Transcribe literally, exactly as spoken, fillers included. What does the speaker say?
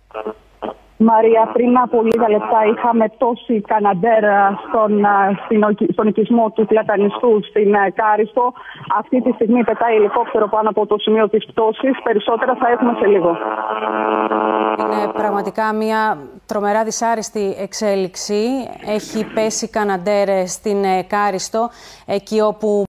Μαρία, πριν από λίγα λεπτά είχαμε τόση Καναντέρ στον, στον οικισμό του Πλατανιστού στην Κάριστο. Αυτή τη στιγμή πετάει ελικόπτερο πάνω από το σημείο της πτώσης. Περισσότερα θα έχουμε σε λίγο. Είναι πραγματικά μια τρομερά δυσάρεστη εξέλιξη. Έχει πέσει Καναντέρ στην Κάριστο, εκεί όπου